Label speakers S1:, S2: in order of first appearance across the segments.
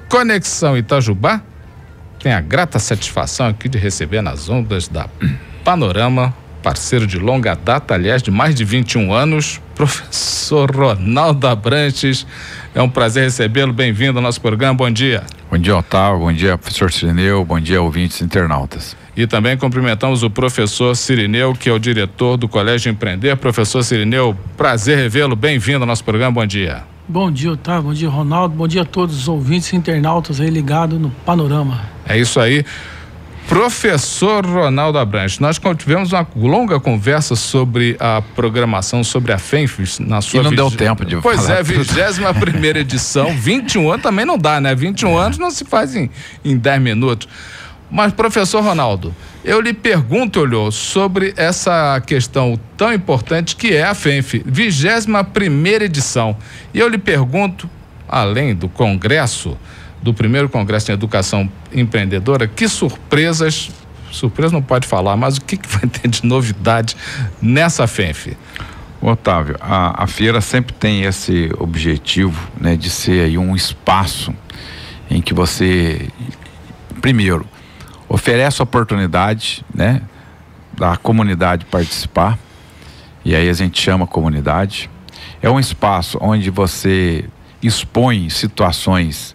S1: Conexão Itajubá tem a grata satisfação aqui de receber nas ondas da Panorama, parceiro de longa data, aliás, de mais de 21 anos, professor Ronaldo Abrantes. É um prazer recebê-lo. Bem-vindo ao nosso programa. Bom dia.
S2: Bom dia, Otávio. Bom dia, professor Cirineu. Bom dia, ouvintes internautas.
S1: E também cumprimentamos o professor Cirineu, que é o diretor do Colégio Empreender. Professor Cirineu, prazer revê-lo. Bem-vindo ao nosso programa. Bom dia.
S3: Bom dia, Otávio. Bom dia, Ronaldo. Bom dia a todos os ouvintes internautas aí ligados no Panorama.
S1: É isso aí. Professor Ronaldo Abrantes, nós tivemos uma longa conversa sobre a programação, sobre a FENF na sua...
S2: E não deu tempo de
S1: Pois
S2: falar.
S1: É, 21ª edição, 21 anos também não dá, né? 21 anos não se faz em 10 minutos. Mas, professor Ronaldo, eu lhe pergunto, sobre essa questão tão importante que é a FENF, 21ª edição. E eu lhe pergunto, além do congresso, do primeiro congresso de educação empreendedora, que surpresa não pode falar, mas o que vai ter de novidade nessa FENF?
S2: Otávio, a feira sempre tem esse objetivo, né, de ser aí um espaço em que você, primeiro, oferece a oportunidade, né, da comunidade participar, e aí a gente chama a comunidade. É um espaço onde você expõe situações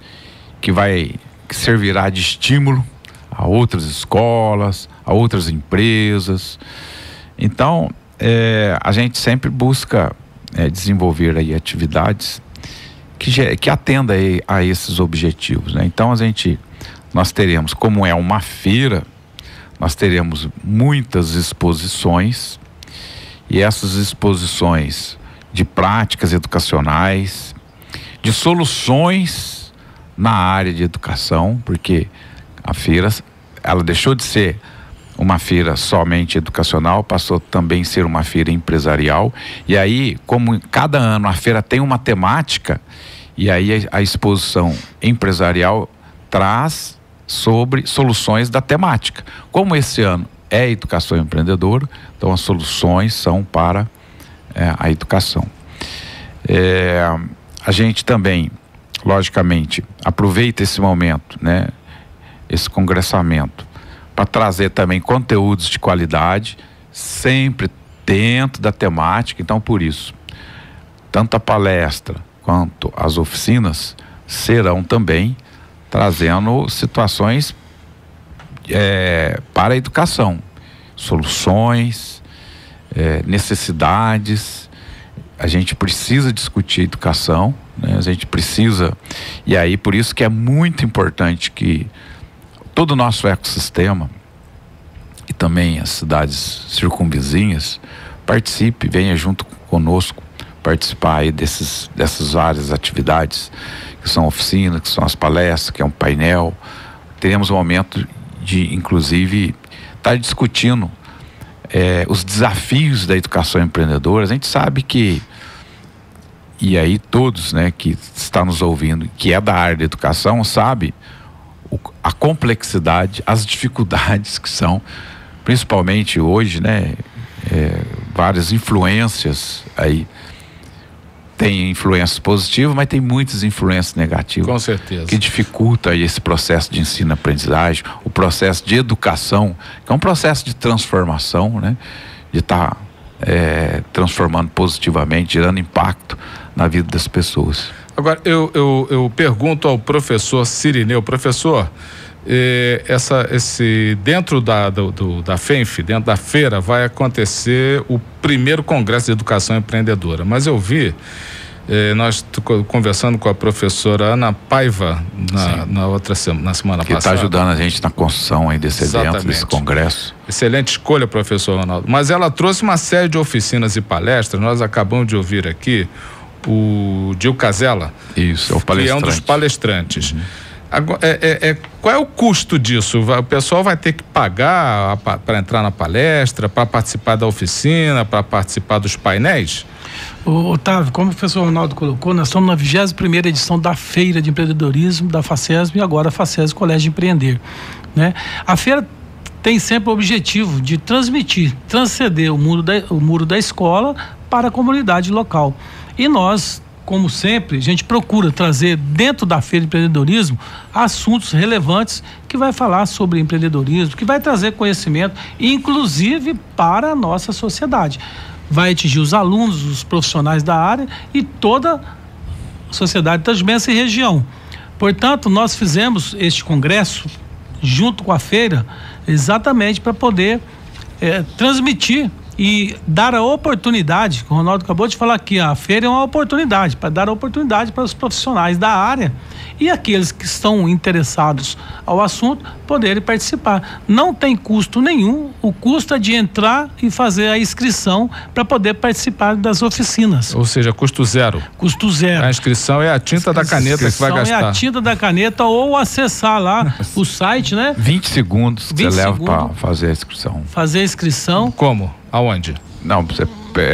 S2: que servirá de estímulo a outras escolas, a outras empresas. Então, a gente sempre busca desenvolver aí atividades que atenda aí a esses objetivos, né? Então, nós teremos, como é uma feira, nós teremos muitas exposições, e essas exposições de práticas educacionais, de soluções na área de educação, porque a feira, ela deixou de ser uma feira somente educacional, passou também a ser uma feira empresarial, e aí, como cada ano a feira tem uma temática, e aí a exposição empresarial traz sobre soluções da temática. Como esse ano é educação empreendedora, então as soluções são para a educação. A gente também, logicamente, aproveita esse momento, né, esse congressamento, para trazer também conteúdos de qualidade, sempre dentro da temática. Então, por isso, tanto a palestra quanto as oficinas serão também trazendo situações para a educação, soluções, necessidades. A gente precisa discutir educação, né? A gente precisa, e aí por isso que é muito importante que todo o nosso ecossistema e também as cidades circunvizinhas participe, venha junto conosco participar aí dessas várias atividades, que são oficinas, que são as palestras, que é um painel. Teremos um momento de, inclusive, estar discutindo os desafios da educação empreendedora. A gente sabe que, e aí todos, né, que estão nos ouvindo, que é da área da educação, sabe a complexidade, as dificuldades que são, principalmente hoje, né, várias influências aí. Tem influências positivas, mas tem muitas influências negativas.
S1: Com certeza.
S2: Que dificulta aí esse processo de ensino-aprendizagem, o processo de educação, que é um processo de transformação, né? De estar transformando positivamente, gerando impacto na vida das pessoas.
S1: Agora, eu pergunto ao professor Cirineu, professor, dentro da FENF, dentro da feira, vai acontecer o primeiro congresso de educação empreendedora, mas eu vi, nós conversando com a professora Ana Paiva na semana passada. Que
S2: está ajudando a gente na construção aí desse evento, desse congresso.
S1: Excelente escolha, professor Ronaldo. Mas ela trouxe uma série de oficinas e palestras. Nós acabamos de ouvir aqui o Dil Casella.
S2: Isso, é o palestrante.
S1: Que é um dos palestrantes. Uhum. Agora, qual é o custo disso? O pessoal vai ter que pagar para entrar na palestra, para participar da oficina, para participar dos painéis?
S3: Otávio, como o professor Ronaldo colocou, nós estamos na 21ª edição da Feira de Empreendedorismo da FACESB e agora a FACESB Colégio de Empreender, né? A feira tem sempre o objetivo de transcender o muro da escola para a comunidade local. E nós como sempre, a gente procura trazer dentro da Feira de Empreendedorismo assuntos relevantes que vai falar sobre empreendedorismo, que vai trazer conhecimento, inclusive para a nossa sociedade. Vai atingir os alunos, os profissionais da área e toda a sociedade de Itajubinense e região. Portanto, nós fizemos este congresso junto com a feira exatamente para poder transmitir e dar a oportunidade, o Ronaldo acabou de falar aqui, a feira é uma oportunidade, para dar a oportunidade para os profissionais da área e aqueles que estão interessados ao assunto poderem participar. Não tem custo nenhum, o custo é de entrar e fazer a inscrição para poder participar das oficinas.
S1: Ou seja, custo zero.
S3: Custo zero.
S1: A inscrição é a tinta da caneta que vai gastar.
S3: É a tinta da caneta ou acessar lá o site, né?
S2: 20 segundos que você leva para fazer a inscrição.
S3: Fazer a inscrição.
S1: Como? Aonde?
S2: Não, você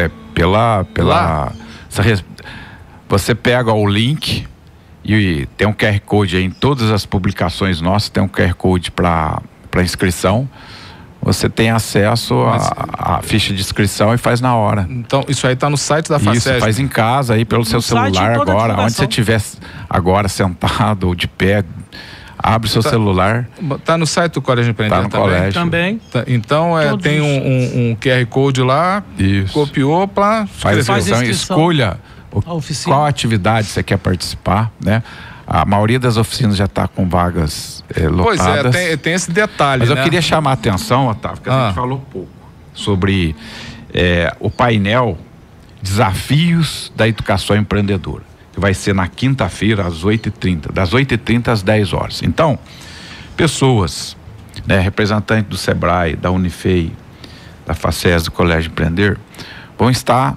S2: você pega o link e tem um QR Code aí em todas as publicações nossas, tem um QR Code para inscrição. Você tem acesso à ficha de inscrição e faz na hora.
S1: Então, isso aí está no site da FACESB?
S2: Isso, faz em casa aí pelo seu celular agora, onde você estiver agora sentado ou de pé, abre seu celular.
S1: Tá no site do Colégio Empreender
S2: tá no
S1: também?
S2: Colégio.
S3: Também.
S1: Então, tem um QR Code lá,
S2: isso.
S1: Copiou para
S2: faz a inscrição, escolha qual atividade você quer participar, né? A maioria das oficinas já está com vagas lotadas.
S1: Pois é, tem esse detalhe,
S2: Mas
S1: né?
S2: eu queria chamar a atenção, Otávio, que a gente falou pouco sobre o painel Desafios da Educação Empreendedora, que vai ser na quinta-feira às 8h30, das 8h30 às 10 horas. Então, pessoas, né, representantes do Sebrae, da Unifei, da FACESB, do Colégio Empreender, vão estar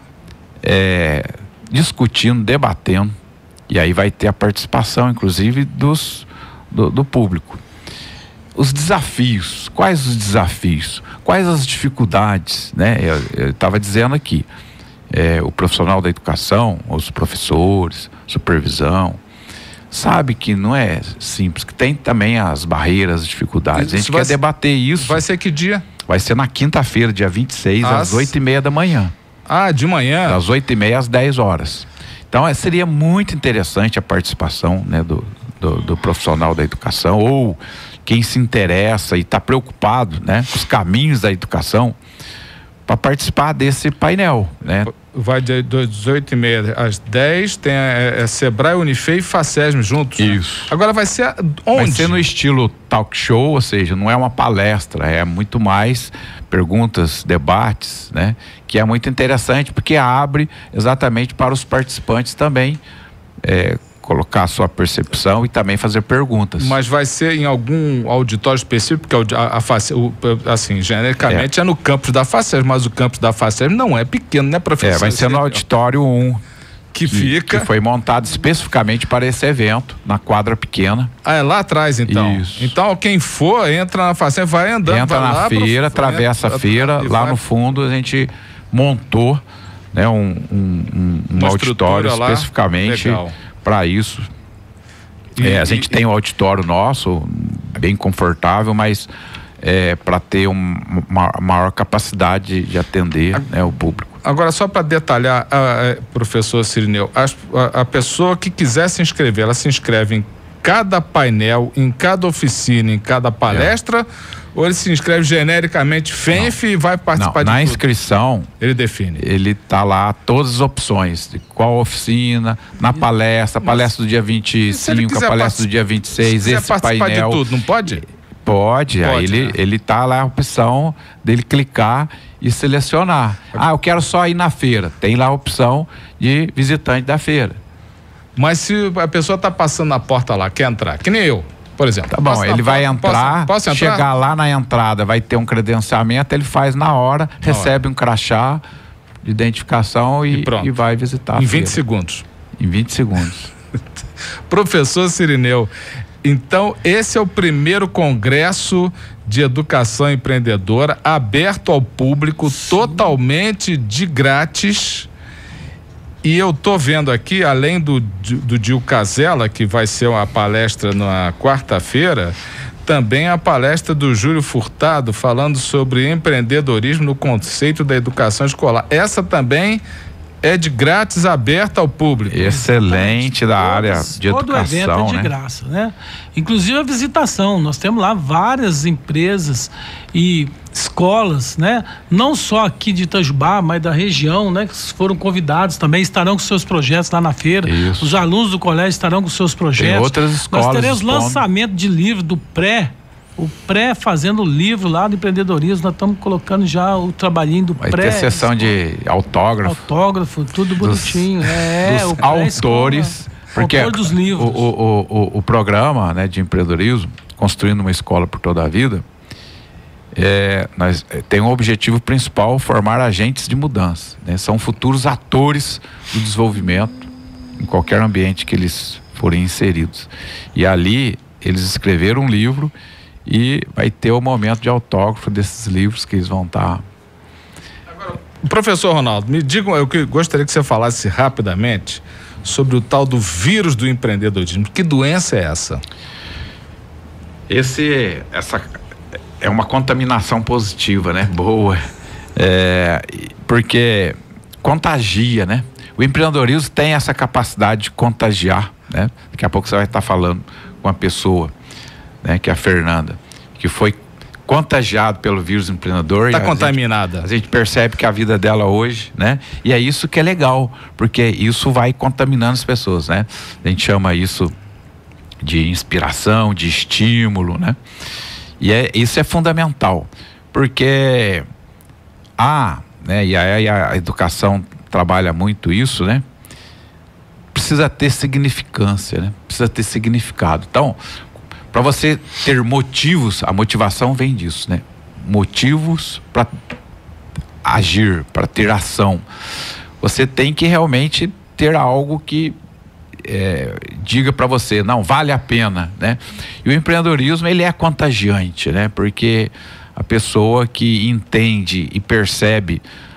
S2: discutindo, debatendo, e aí vai ter a participação, inclusive, do público. Os desafios, quais os desafios? Quais as dificuldades, né? Eu estava dizendo aqui, o profissional da educação, os professores, supervisão, sabe que não é simples, que tem também as barreiras, as dificuldades. A gente quer debater isso.
S1: Vai ser que dia?
S2: Vai ser na quinta-feira, dia 26, às 8h30 da manhã.
S1: Ah, de manhã?
S2: Das 8h30 às 10 horas. Então, seria muito interessante a participação, né, do profissional da educação, ou quem se interessa e está preocupado, né, com os caminhos da educação, para participar desse painel, né?
S1: Vai de 8h30 às 10, tem Sebrae, Unifei e FACESB juntos.
S2: Isso.
S1: Né? Agora vai ser onde?
S2: Vai ser no estilo talk show, ou seja, não é uma palestra, é muito mais perguntas, debates, né? Que é muito interessante porque abre exatamente para os participantes também colocar a sua percepção e também fazer perguntas.
S1: Mas vai ser em algum auditório específico, porque assim, genericamente é no campus da FACESB, mas o campus da FACESB não é pequeno, né, professor?
S2: Vai ser no auditório 1.
S1: Que foi
S2: montado especificamente para esse evento, na quadra pequena.
S1: Ah, é lá atrás, então?
S2: Isso.
S1: Então, quem for, entra na FACESB, vai andando.
S2: Entra na feira, atravessa a feira, lá no fundo a gente montou, né, um auditório especificamente para isso. A gente tem um auditório nosso, bem confortável, mas para ter uma maior capacidade de atender, né, o público.
S1: Agora, só para detalhar, professor Cirineu, a pessoa que quiser se inscrever, ela se inscreve em cada painel, em cada oficina, em cada palestra, ou ele se inscreve genericamente FENF e vai participar de tudo?
S2: Na inscrição,
S1: ele define.
S2: Ele tá lá todas as opções, de qual oficina, na palestra, palestra do dia 25, a palestra do dia 26, esse
S1: participar
S2: painel.
S1: De tudo, não pode?
S2: Pode, aí ele tá lá a opção dele clicar e selecionar. Eu quero só ir na feira. Tem lá a opção de visitante da feira.
S1: Mas se a pessoa tá passando na porta lá, quer entrar, que nem eu, por exemplo.
S2: Tá bom, ele vai entrar, posso entrar? Chegar lá na entrada, vai ter um credenciamento, ele faz na hora, recebe um crachá de identificação e vai visitar a feira.
S1: Em 20 segundos.
S2: Em 20 segundos.
S1: Professor Cirineu, então esse é o primeiro congresso de educação empreendedora aberto ao público, totalmente de grátis. E eu tô vendo aqui, além do Dil Casella, que vai ser uma palestra na quarta-feira, também a palestra do Júlio Furtado, falando sobre empreendedorismo no conceito da educação escolar. Essa também é de grátis, aberta ao público.
S2: Excelente da área de educação,
S3: todo evento é de graça, né? Inclusive a visitação, nós temos lá várias empresas e escolas, né? Não só aqui de Itajubá, mas da região, né? Que foram convidados também, estarão com seus projetos lá na feira.
S2: Isso.
S3: Os alunos do colégio estarão com seus projetos.
S2: Tem outras escolas.
S3: Nós teremos lançamento de livro do o pré fazendo o livro lá do empreendedorismo, nós estamos colocando já o trabalhinho do
S2: Vai
S3: pré.
S2: Vai ter sessão de autógrafo.
S3: Tudo bonitinho.
S2: Dos autores, porque
S3: autor dos livros.
S2: O programa, né, de empreendedorismo, Construindo uma Escola por Toda a Vida, tem um objetivo principal: formar agentes de mudança, né? São futuros atores do desenvolvimento em qualquer ambiente que eles forem inseridos. E ali eles escreveram um livro e vai ter o momento de autógrafo desses livros que eles vão estar.
S1: Agora, professor Ronaldo, me diga, eu gostaria que você falasse rapidamente sobre o tal do vírus do empreendedorismo. Que doença é essa?
S2: Essa é uma contaminação positiva, né? Boa. Porque contagia, né? O empreendedorismo tem essa capacidade de contagiar, né? Daqui a pouco você vai estar falando com uma pessoa, né, que é a Fernanda, que foi contagiado pelo vírus empreendedor.
S1: Está contaminada.
S2: A gente percebe que a vida dela hoje, né? E é isso que é legal, porque isso vai contaminando as pessoas, né? A gente chama isso de inspiração, de estímulo, né? E isso é fundamental, porque né? E aí a educação trabalha muito isso, né? Precisa ter significância, né? Precisa ter significado. Então, para você ter motivos, a motivação vem disso, né? Motivos para agir, para ter ação. Você tem que realmente ter algo que diga para você, não, vale a pena, né? E o empreendedorismo, ele é contagiante, né? Porque a pessoa que entende e percebe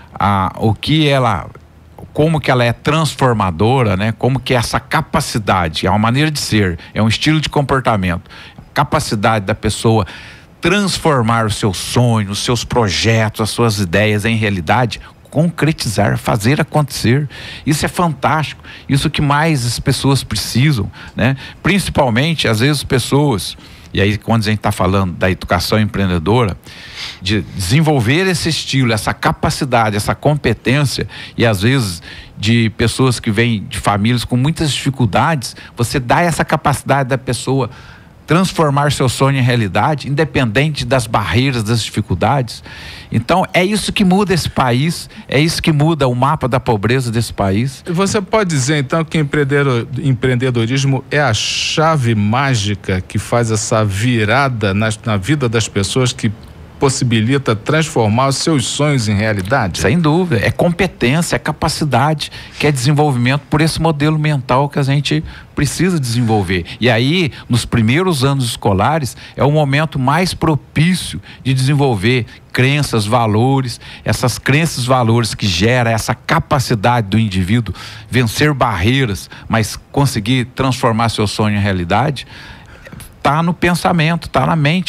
S2: como que ela é transformadora, né? Como que essa capacidade, é uma maneira de ser, é um estilo de comportamento, capacidade da pessoa transformar os seus sonhos, os seus projetos, as suas ideias em realidade, concretizar, fazer acontecer. Isso é fantástico, isso que mais as pessoas precisam, né? Principalmente, às vezes, pessoas, e aí quando a gente está falando da educação empreendedora, de desenvolver esse estilo, essa capacidade, essa competência, e às vezes de pessoas que vêm de famílias com muitas dificuldades, você dá essa capacidade da pessoa transformar seu sonho em realidade, independente das barreiras, das dificuldades. Então, é isso que muda esse país, é isso que muda o mapa da pobreza desse país.
S1: Você pode dizer, então, que empreendedorismo é a chave mágica que faz essa virada na vida das pessoas, que possibilita transformar os seus sonhos em realidade?
S2: Sem dúvida, é competência, é capacidade, que é desenvolvimento por esse modelo mental que a gente precisa desenvolver. E aí, nos primeiros anos escolares, é o momento mais propício de desenvolver crenças, valores, essas crenças, valores que geram essa capacidade do indivíduo vencer barreiras, mas conseguir transformar seu sonho em realidade. Está no pensamento, está na mente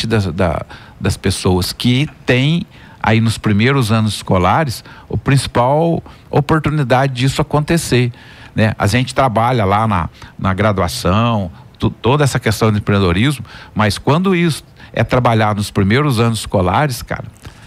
S2: das pessoas, que tem aí nos primeiros anos escolares a principal oportunidade disso acontecer, né? A gente trabalha lá na graduação, toda essa questão de empreendedorismo, mas quando isso é trabalhado nos primeiros anos escolares, cara,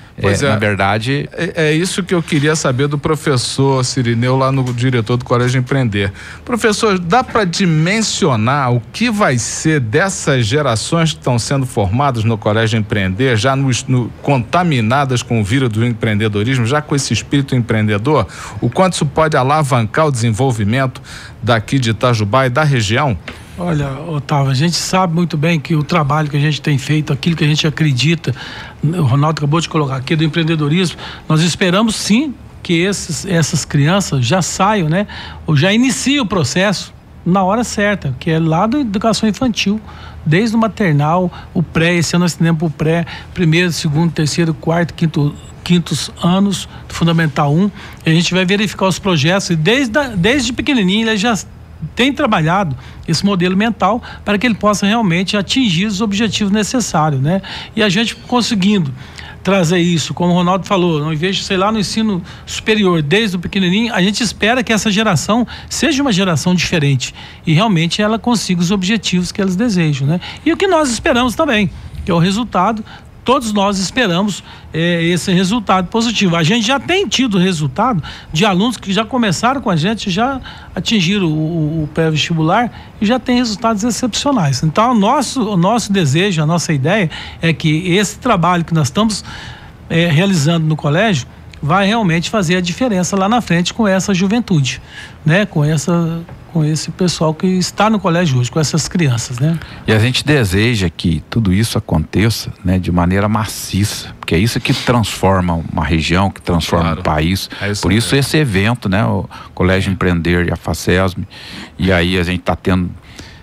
S2: na verdade...
S1: É isso que eu queria saber do professor Cirineu, lá no diretor do Colégio Empreender. Professor, dá para dimensionar o que vai ser dessas gerações que estão sendo formadas no Colégio Empreender, já contaminadas com o vírus do empreendedorismo, já com esse espírito empreendedor? O quanto isso pode alavancar o desenvolvimento daqui de Itajubá e da região?
S3: Olha, Otávio, a gente sabe muito bem que o trabalho que a gente tem feito, aquilo que a gente acredita, o Ronaldo acabou de colocar aqui, do empreendedorismo, nós esperamos sim que essas crianças já saiam, né? Ou já iniciem o processo na hora certa, que é lá da educação infantil, desde o maternal, o pré. Esse ano nós temos o pré, primeiro, segundo, terceiro, quarto, quintos anos do Fundamental 1, e a gente vai verificar os projetos, e desde pequenininho ele já tem trabalhado esse modelo mental para que ele possa realmente atingir os objetivos necessários, né? E a gente conseguindo trazer isso, como o Ronaldo falou, ao invés de, sei lá, no ensino superior, desde o pequenininho, a gente espera que essa geração seja uma geração diferente e realmente ela consiga os objetivos que eles desejam, né? E o que nós esperamos também, que é o resultado. Todos nós esperamos esse resultado positivo. A gente já tem tido resultado de alunos que já começaram com a gente, já atingiram o pré-vestibular e já tem resultados excepcionais. Então, o nosso desejo, a nossa ideia é que esse trabalho que nós estamos realizando no colégio vai realmente fazer a diferença lá na frente com essa juventude, né? Com esse pessoal que está no colégio hoje, com essas crianças, né?
S2: E a gente deseja que tudo isso aconteça, né, de maneira maciça, porque é isso que transforma uma região, que transforma um país. Por isso esse evento, né, o Colégio Empreender e a FACESM, e aí a gente está tendo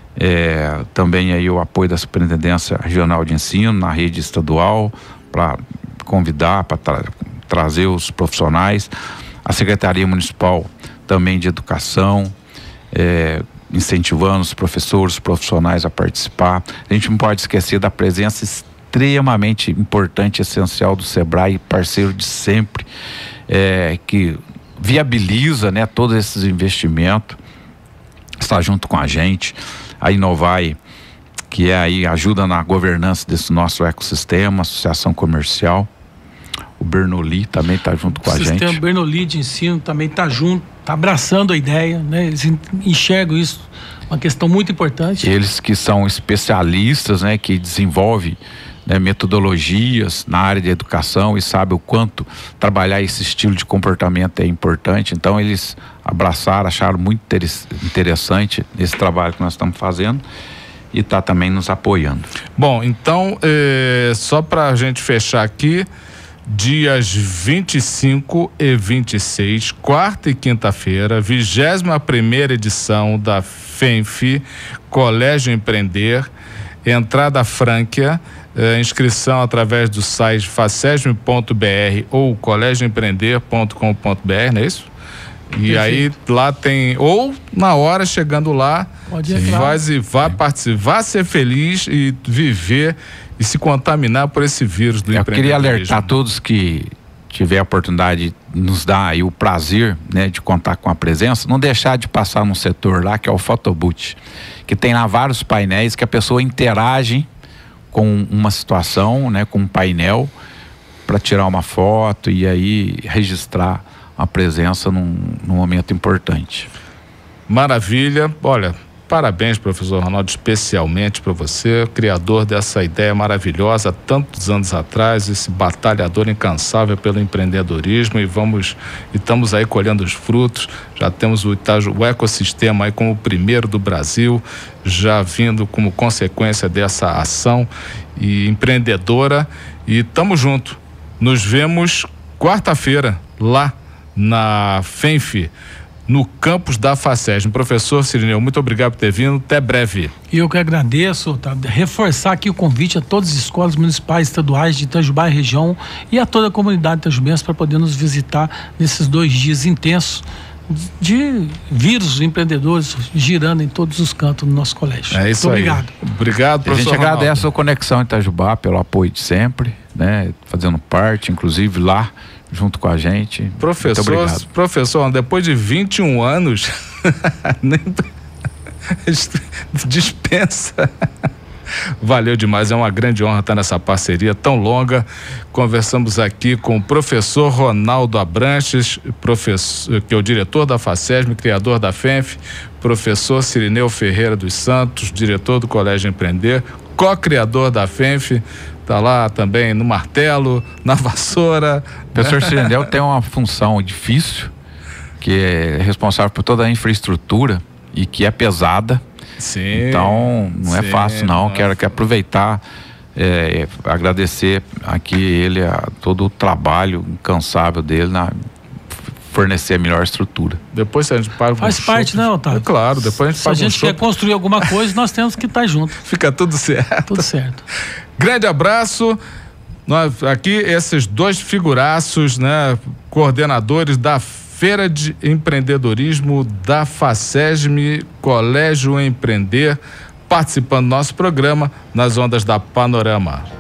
S2: também aí o apoio da Superintendência Regional de Ensino na rede estadual para convidar, para trazer os profissionais, a Secretaria Municipal também de Educação, incentivando os professores, os profissionais a participar. A gente não pode esquecer da presença extremamente importante, essencial do SEBRAE, parceiro de sempre, que viabiliza, né, todos esses investimentos, está junto com a gente. A Inovai, que aí ajuda na governança desse nosso ecossistema, associação comercial. O Bernoulli também está junto com a gente. O
S3: sistema Bernoulli de ensino também está junto, está abraçando a ideia, né? Eles enxergam isso, uma questão muito importante.
S2: Eles que são especialistas, né? Que desenvolvem, né, metodologias na área de educação e sabem o quanto trabalhar esse estilo de comportamento é importante. Então eles abraçaram, acharam muito interessante esse trabalho que nós estamos fazendo e está também nos apoiando.
S1: Bom, então só para a gente fechar aqui, dias 25 e 26, quarta e quinta-feira, 21ª edição da FENF, Colégio Empreender, entrada franca, inscrição através do site facesm.br ou colégioempreender.com.br, não é isso? E perfeito. Aí lá tem, ou na hora chegando lá, vai participar, vai ser feliz e viver e se contaminar por esse vírus do empreendedorismo.
S2: Eu queria alertar todos que tiver a oportunidade, nos dá aí o prazer, né, de contar com a presença, não deixar de passar num setor lá que é o Photobooth, que tem lá vários painéis que a pessoa interage com uma situação, né, com um painel para tirar uma foto e aí registrar a presença num momento importante.
S1: Maravilha. Olha, parabéns, professor Ronaldo, especialmente para você, criador dessa ideia maravilhosa há tantos anos atrás, esse batalhador incansável pelo empreendedorismo, e estamos aí colhendo os frutos. Já temos o ecossistema aí como o primeiro do Brasil, já vindo como consequência dessa ação e empreendedora, e estamos juntos. Nos vemos quarta-feira lá na FENF, no campus da FACESM. Professor Cirineu, muito obrigado por ter vindo, até breve.
S3: E eu que agradeço, reforçar aqui o convite a todas as escolas municipais estaduais de Itajubá e região e a toda a comunidade itajubense para poder nos visitar nesses 2 dias intensos de vírus empreendedores girando em todos os cantos do nosso colégio.
S1: É isso aí. Obrigado. Obrigado, professor.
S2: A gente agradece a Conexão Itajubá pelo apoio de sempre, né? Fazendo parte, inclusive lá junto com a gente.
S1: Professor, depois de 21 anos, nem dispensa. Valeu demais, é uma grande honra estar nessa parceria tão longa. Conversamos aqui com o professor Ronaldo Abranches, que é o diretor da FACESM, criador da FENF, professor Cirineu Ferreira dos Santos, diretor do Colégio Empreender, co-criador da FENF, está lá também no martelo, na vassoura.
S2: O professor Cirineu tem uma função difícil, que é responsável por toda a infraestrutura e que é pesada.
S1: Sim,
S2: então não é fácil não. Quero aproveitar, agradecer aqui ele a todo o trabalho incansável dele na fornecer a melhor estrutura.
S1: Depois a gente paga
S3: faz parte, né, Otávio?
S1: Claro, depois a gente paga.
S3: Se a gente quer construir alguma coisa, nós temos que estar junto.
S1: Fica tudo certo.
S3: Tudo certo.
S1: Grande abraço. Nós aqui, esses 2 figuraços, né, coordenadores da Feira de Empreendedorismo da FACESM, Colégio Empreender, participando do nosso programa nas ondas da Panorama.